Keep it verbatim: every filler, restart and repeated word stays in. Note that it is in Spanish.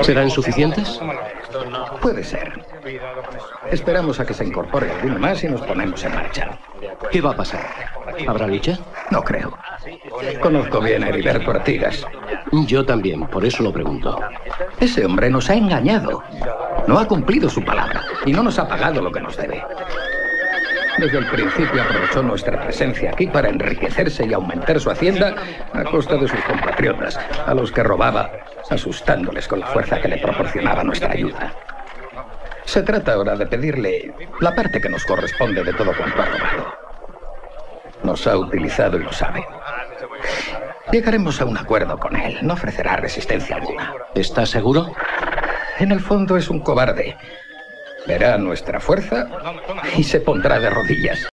¿Serán suficientes? Puede ser. Esperamos a que se incorpore alguno más y nos ponemos en marcha. ¿Qué va a pasar? ¿Habrá lucha? No creo. Conozco bien a Heriberto Artigas. Yo también, por eso lo pregunto. Ese hombre nos ha engañado. No ha cumplido su palabra y no nos ha pagado lo que nos debe. Desde el principio aprovechó nuestra presencia aquí para enriquecerse y aumentar su hacienda a costa de sus compatriotas, a los que robaba, asustándoles con la fuerza que le proporcionaba nuestra ayuda. Se trata ahora de pedirle la parte que nos corresponde de todo cuanto ha robado. Nos ha utilizado y lo sabe. Llegaremos a un acuerdo con él. No ofrecerá resistencia alguna. ¿Estás seguro? En el fondo es un cobarde. Verá nuestra fuerza y se pondrá de rodillas.